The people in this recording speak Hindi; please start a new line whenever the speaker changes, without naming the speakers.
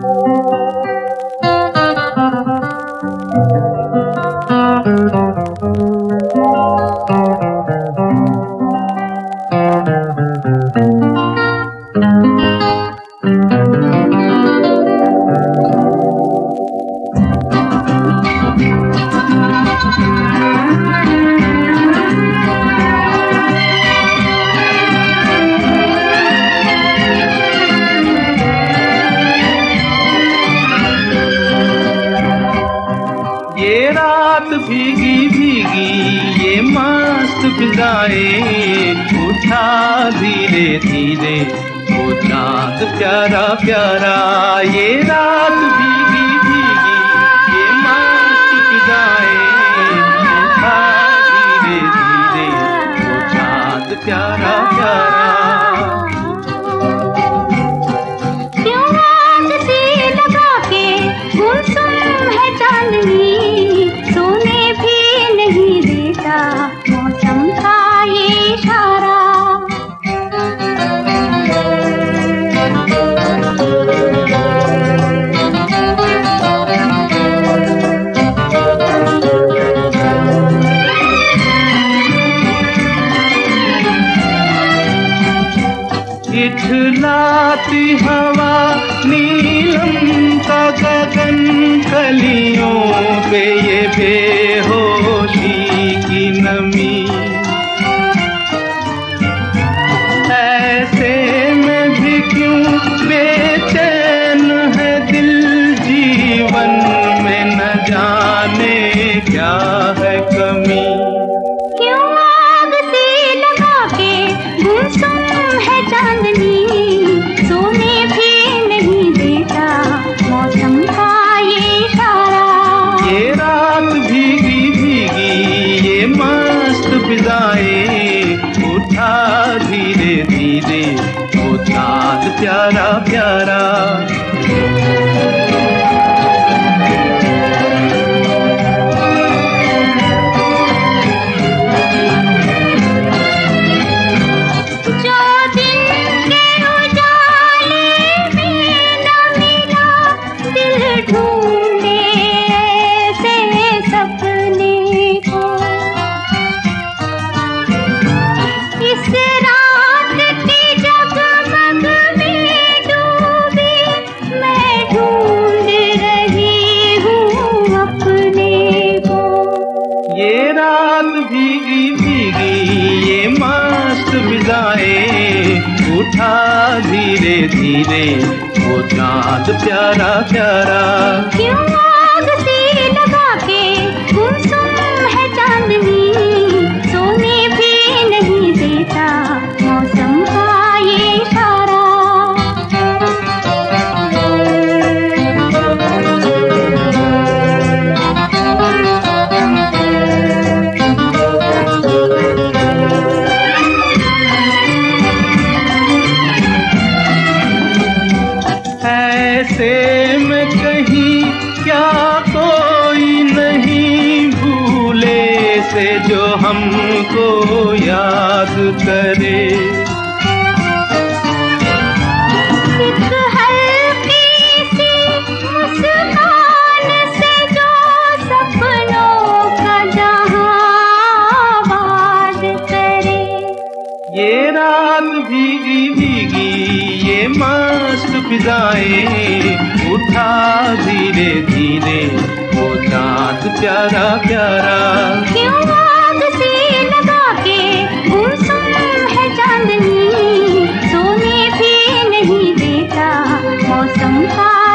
ये रात भीगी भीगी ये मस्त फिजाएं, उठा धीरे धीरे वो चांद प्यारा प्यारा। ये रात भीगी भीगी ये मस्त फिजाएं, उठा धीरे धीरे वो चांद प्यारा प्यारा।
सोने भी नहीं देता मौसम का ये इशारा।
इठलाती हवा नीलम का गगन, कलियों पे ये बेहोशी की नमी। ऐसे में भी क्यों बेचैन है दिल, जीवन में न जाने क्या है कमी।
क्यों आग से लगा के गुमसुम है चांदनी, सोने भी नहीं देता मौसम का ये इशारा।
ये रात भीगी भीगी ये मस्त फिजाएं, उठा धीरे धीरे वो चांद प्यारा प्यारा। ये रात भीगी भीगी ये मस्त फिजाएं, उठा धीरे धीरे वो चांद प्यारा प्यारा।
क्यों आग से लगा के गुमसुम है चांदनी, सोने भी नहीं देता मौसम का ये इशारा।
ऐसे में कहीं क्या कोई नहीं भूले से जो हमको याद करे।
एक हल्की सी मुस्कान से जो सपनों का जहां आबाद करे।
ये रात भीगी भीगी ये मस्त फिजाएं, उठा धीरे धीरे वो चांद प्यारा प्यारा।
क्यों आग से लगा के गुमसुम है चांदनी, सोने भी नहीं देता मौसम का